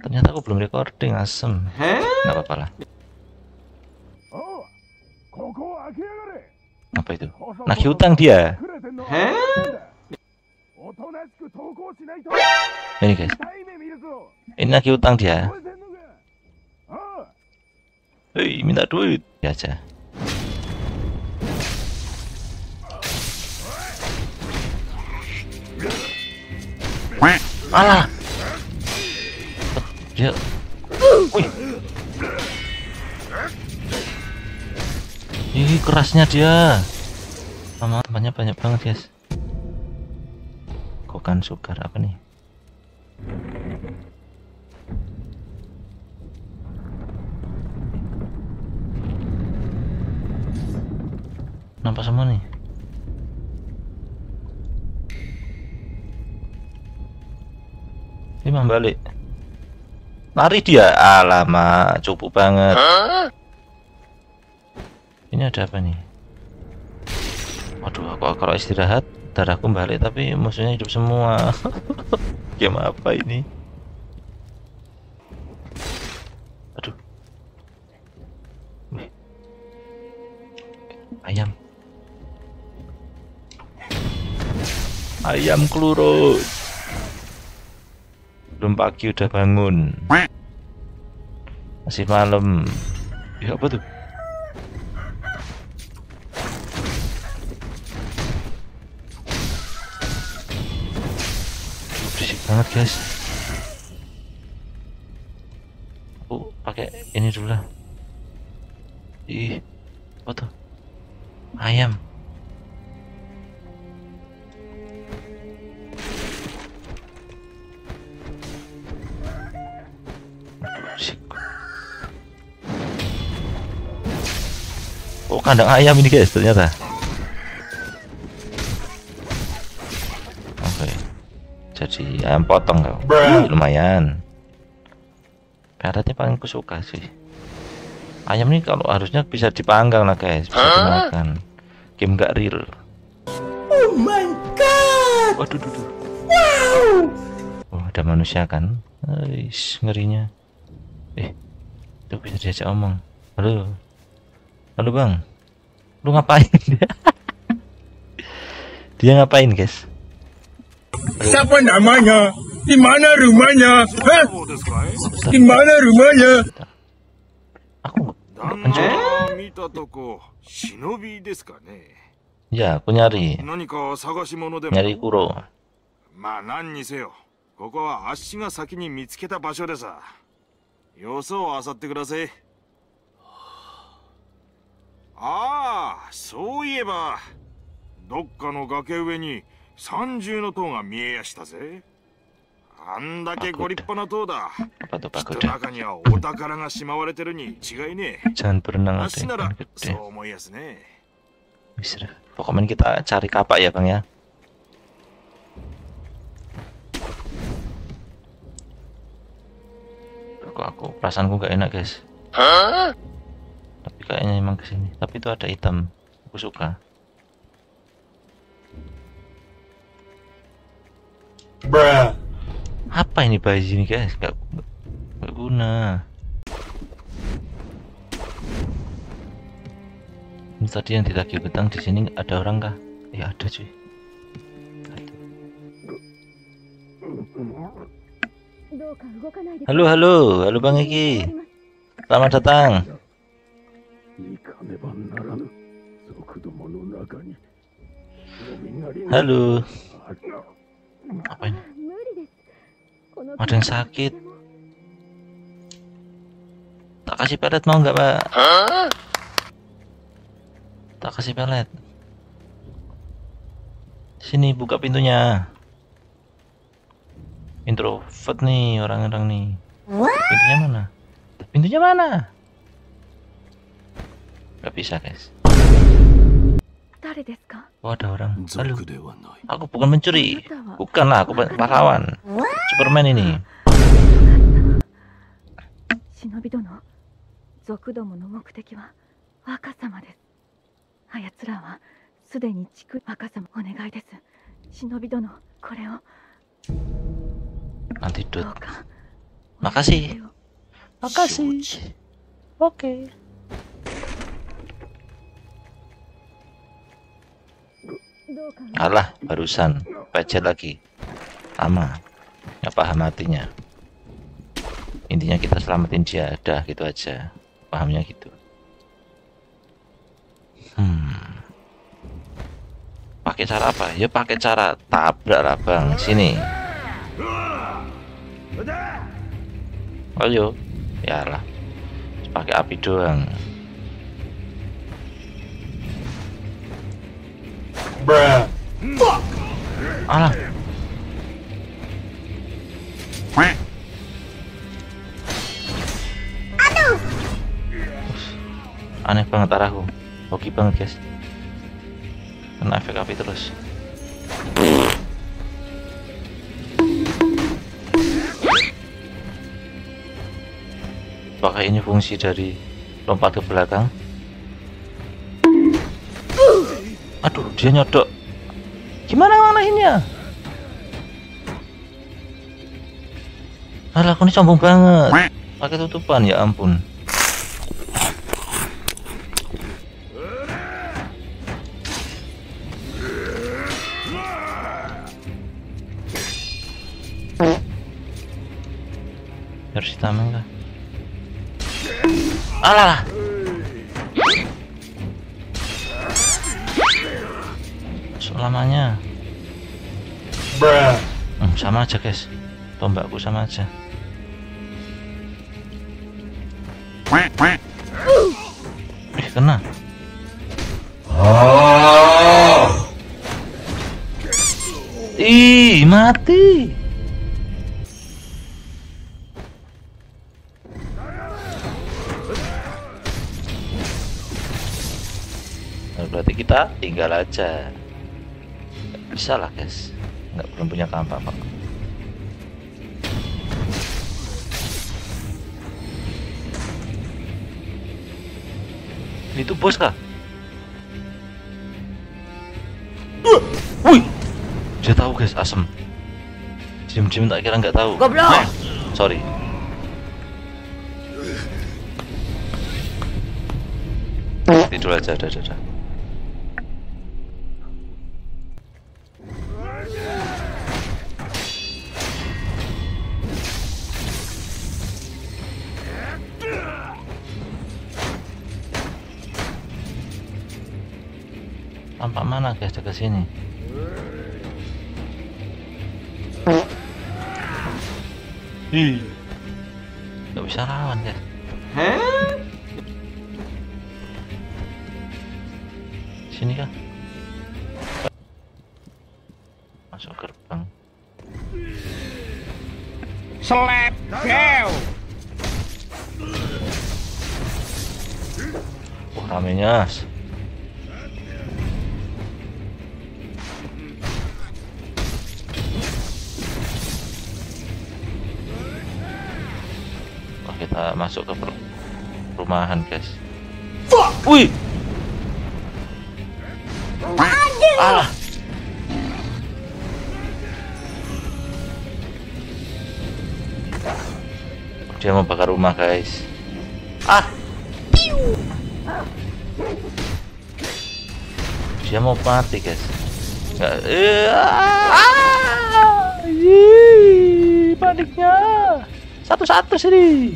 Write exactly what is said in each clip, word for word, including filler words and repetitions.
Ternyata aku belum recording, asem. Nggak apa-apa lah. Apa itu? Nagih hutang dia. Ini guys. Ini nagih hutang dia. Hei, minta duit ya aja. Alah. Dia. Wih. Ih, kerasnya dia. Sama temannya banyak banget, guys. Kokan sukar apa nih? Nampak semua nih. Ini balik. Lari dia. Alamak, cukup banget. Huh? Ini ada apa nih? Waduh, aku kalau istirahat darahku balik tapi musuhnya hidup semua. Game apa ini? Aduh. Wih. Ayam. Ayam kelurut. Belum pagi udah bangun. Masih malam. Ya apa tuh? Berisik banget guys. Aku pakai ini dulu lah. Ih, apa tuh? Ayam. Oh, kandang ayam ini guys ternyata. Oke, okay. Jadi ayam potong kau. Lumayan. Karetnya paling aku suka sih. Ayam ini kalau harusnya bisa dipanggang lah guys, bisa dimakan. Game gak real. Oh my god. Waduh, duh, duh. Wow. Oh, ada manusia kan? Aish, ngerinya. Eh, itu bisa diajak omong. Halo. Halo bang, lu ngapain? Dia ngapain guys? Siapa namanya? Di mana rumahnya? Hah? Di mana rumahnya? Aku nggak pencuri. Ya, aku nyari. Nyari Kuro. まあ何にせよ、ここはあっしが先に見つけた場所でさ。よそを漁ってください。ああ、そういえばどっかの崖上に三重の塔が見えやしたぜ。あんだけご立派な塔だ。きっと中にはお宝がしまわれてるに違いねえ。 Jangan berenang あっしなら ada そう思いやすね。 Bisa. Pokoknya kita cari kapak ya bang ya. Kok aku perasaanku gak enak guys. Hah? Tapi kayaknya emang kesini. Tapi itu ada hitam. Aku suka. Bruh. Apa ini bayi ini guys? Gak, gak guna. Ini tadi yang ditagih hutang di sini ada orang kah? Ya ada cuy. Halo halo halo Bang Eki. Selamat datang. Halo. Apa ini? Ada yang sakit. Tak kasih pelet mau nggak Pak? Tak kasih pelet. Sini buka pintunya. Introvert nih orang-orang nih. Pintunya mana? Pintunya mana? Gak bisa guys. Oh ada orang. Halo. Aku bukan pencuri. Bukanlah aku pahlawan. Superman ini. Shinobi dono, Zokudomo no mokuteki wa Wakasama desu. Ayatsura wa sudeni chiku Wakasama onegai desu. Shinobi dono, kore o. Antidot. Makasih. Makasih. Oke. Alah, barusan pecet lagi. Lama. Nggak paham artinya. Intinya kita selamatin dia, dah gitu aja. Pahamnya gitu. Hmm. Pakai cara apa? Ya pakai cara tabrak lah bang. Sini. Ayo. Ya lah. Pakai api doang. Bruh. Alah. Aduh. Aneh banget arahku. Hoki banget guys. Kena efek api terus. Apakah ini fungsi dari lompat ke belakang? Aduh, dia nyodok. Gimana ngalahinnya? Alah, aku ini sombong banget. Pakai tutupan, ya ampun. Harus ditameng lah. Alah. Selamanya. Bruh. Hmm, sama aja guys. Tombakku sama aja. Eh, kena. Ih, mati. Nah, berarti kita tinggal aja. Nggak bisa lah guys. Nggak belum punya kampak pak. Itu bos kah? Wih, dia tahu guys, asem. Diam-diam tak kira nggak tahu. Goblok. Sorry. Tidur aja, dah, dah, dah. Tampak mana guys dekat sini? Ih, nggak bisa lawan guys. Sini kah? Masuk gerbang. Slap kau. Wah, ramenya. Kita masuk ke perumahan guys. Wih, alah, dia mau bakar rumah guys. Ah, dia mau mati guys. Nggak, eh, ah, yii, paniknya satu-satu sini.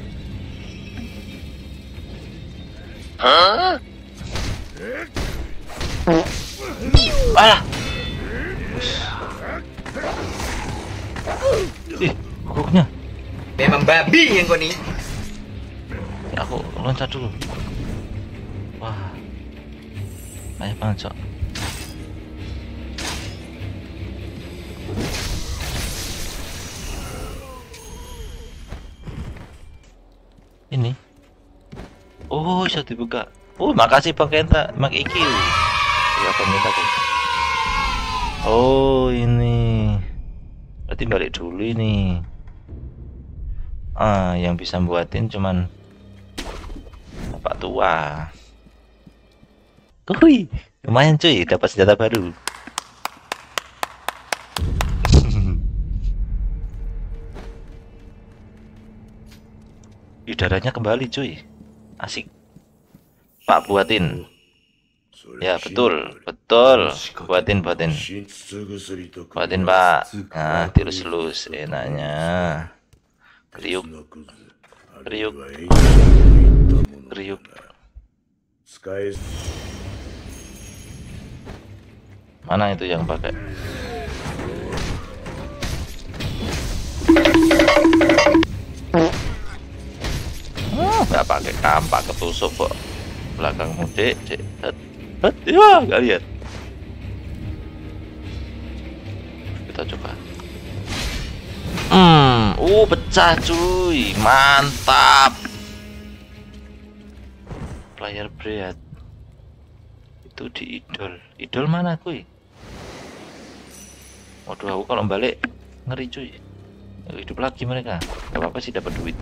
Hah? Alah. Ih, koknya. Memang babi yang kau nih. Ya, aku loncat dulu. Wah. Banyak banget, Cok. Ini. Oh, bisa dibuka. Oh, makasih Bang Kenta, Mak Iki. Ya, Bang Kenta. Oh, ini. Berarti balik dulu ini. Ah, yang bisa buatin cuman bapak tua. Kui, lumayan cuy, dapat senjata baru. Darahnya kembali cuy. Asik. Pak buatin. Ya betul, betul. Buatin, buatin. Buatin Pak. Nah, tirus-lus enaknya. Kriuk. Kriuk. Kriuk. Mana itu yang pakai? Oh, nggak pakai kampak ketusuk kok. Belakang mudik, cek. Ya, nggak lihat. Kita coba. Hmm, uh pecah cuy, mantap. Player bread itu di idol. Idol mana kuy? Waduh, aku kalau balik ngeri cuy. Hidup lagi mereka. Gak apa-apa sih, dapat duit.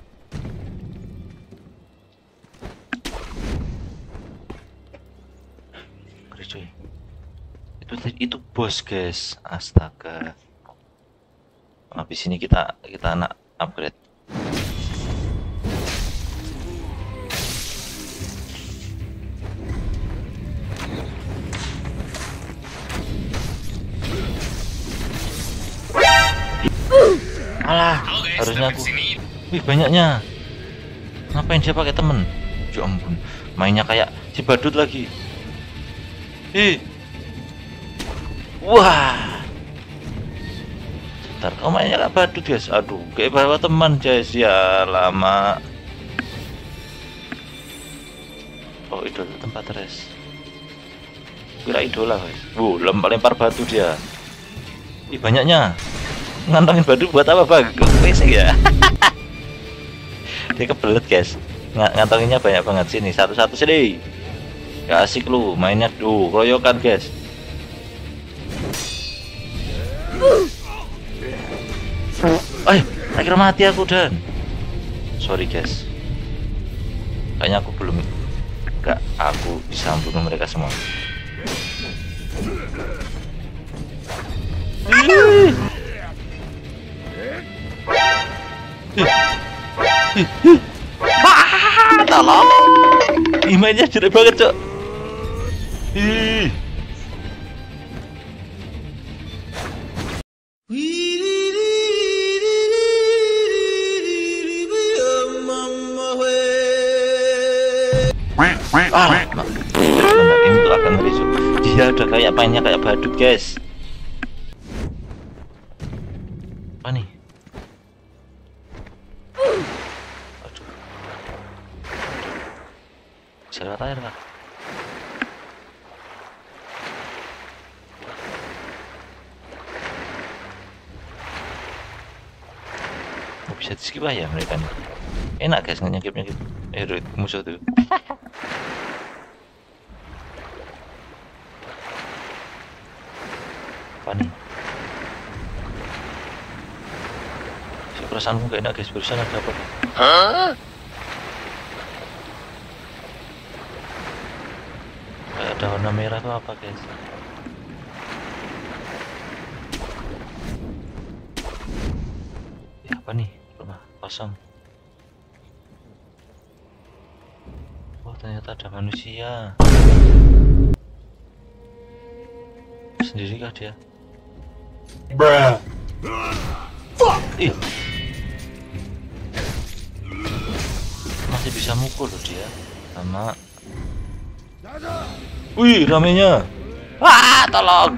Ngeri cuy. Itu itu bos guys. Astaga. Habis ini kita kita anak upgrade. Alah, harusnya aku. Wih, banyaknya. Ngapain dia pakai temen? Ya ampun, mainnya kayak si badut lagi. Ih. Wah. Bentar, oh mainnya kayak badut guys. Aduh, kayak bawa teman guys. Ya lama. Oh, idol tempat res. Kira idola guys. Wuh, lempar-lempar batu dia. Ih, banyaknya. Ngantongin batu buat apa bang? Risik ya. Dia kebelet guys. Ng ngantonginnya banyak banget. Sini satu-satu sini. Gak asik lu mainnya. Duh, royokan guys. Eh, akhirnya mati aku dan. Sorry guys. Kayaknya aku belum. Gak, aku bisa membunuh mereka semua. Ah, tolong. Ih, mainnya jelek banget, Cok. Ih. Ah, nah. Ini tuh akan ngeri, Cok. Dia udah kayak mainnya kayak badut, guys. Apa nih? Aduh. Bisa lewat air lah. Oh, bisa di skip ya mereka nih. Enak guys nyakip-nyakip eh musuh tuh. Apa nih? Perasaanku gak enak guys, barusan ada apa? Hah? Kayak ada warna merah tuh apa guys? Ya, apa nih? Rumah kosong. Oh ternyata ada manusia. Sendiri kah dia? Bruh. Ih. Masih bisa mukul loh dia sama. Wih, ramenya. Wah, tolong.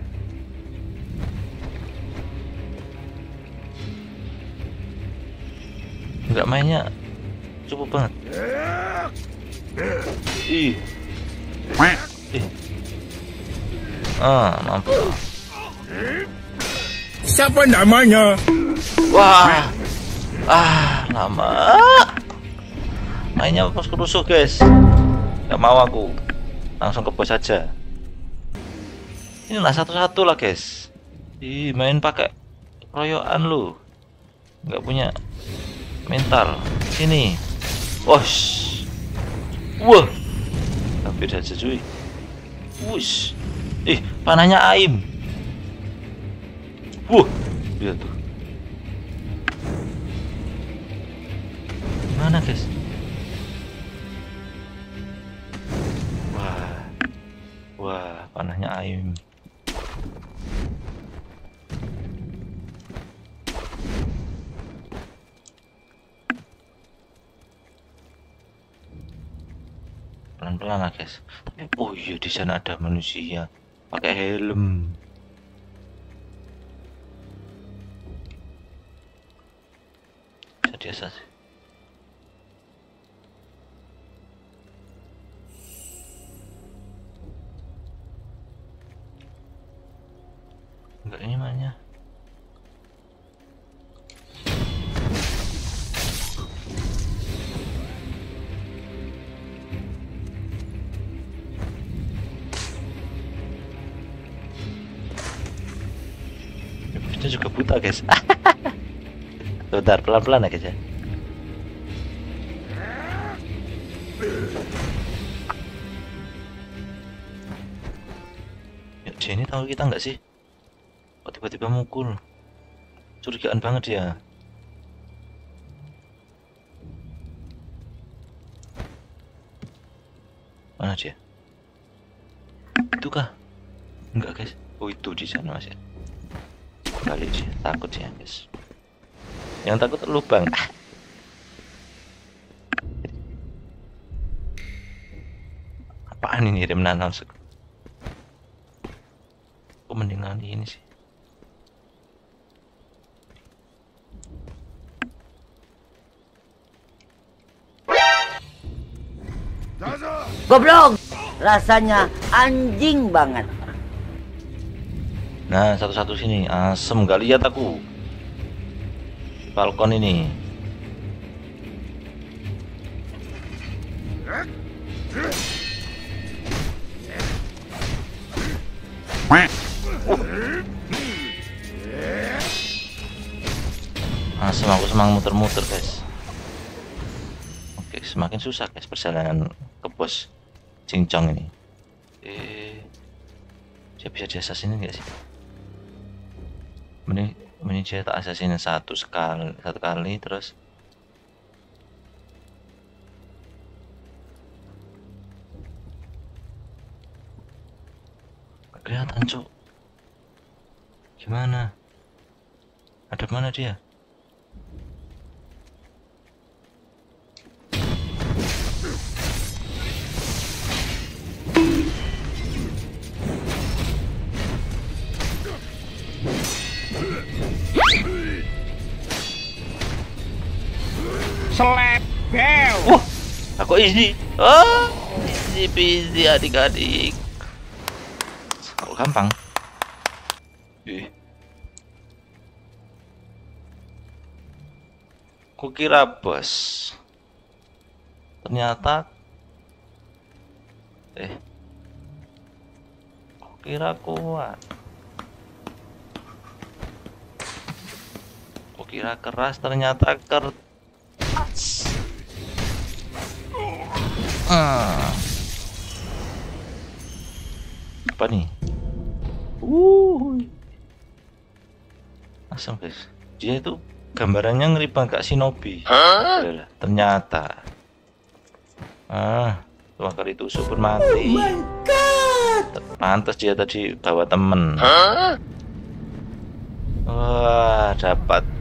Enggak mainnya cukup banget. Ih. Ih. Ah, mampu. Siapa namanya? Wah. Ah, lama. Mainnya pas kerusuh guys. Gak mau aku. Langsung ke bos saja. Inilah satu-satu lah guys. Ih, main pakai royokan lu. Nggak punya mental. Sini. Wosh. Wah. Hampir saja cuy. Wush. Ih, panahnya aim. Wuh. Lihat tuh. Gimana guys? Wah, wah, panahnya Aim. Pelan-pelan lah guys. Tapi oh iya di sana ada manusia pakai helm. Bisa biasa sih. Enggak, ini mana? Itu juga buta guys. Bentar, pelan-pelan ya guys ya. Ya, dia ini tahu kita nggak sih? Kok tiba-tiba mukul? Curigaan banget dia. Mana dia? Itu kah? Enggak guys. Oh itu di sana mas ya. Kali dia takut ya guys. Yang takut lubang. Apaan ini rem nanon? Aku mendingan ini sih. Goblok, rasanya anjing banget. Nah, satu-satu sini. Asem, gak lihat aku. Balkon ini. Asem, aku semang muter-muter guys. Oke, semakin susah guys perjalanan ke bos cincong ini. Eh, dia bisa diasasinin gak sih? Mending, mending saya tak asasinin satu sekali, satu kali terus. Gak kelihatan cuk. Gimana? Ada mana dia? Selepel. Wah, aku easy. Oh, easy peasy adik-adik. Kok gampang? Ih. Kukira bos. Ternyata eh kukira kuat. Kukira keras, ternyata kertas. Ah. Apa nih? Uh. Asam guys. Dia itu gambarannya ngeri banget Kak Shinobi. Huh? Ternyata. Ah, dua kali tusuk pun mati. Oh my god. Pantas dia tadi bawa temen. Huh? Wah, dapat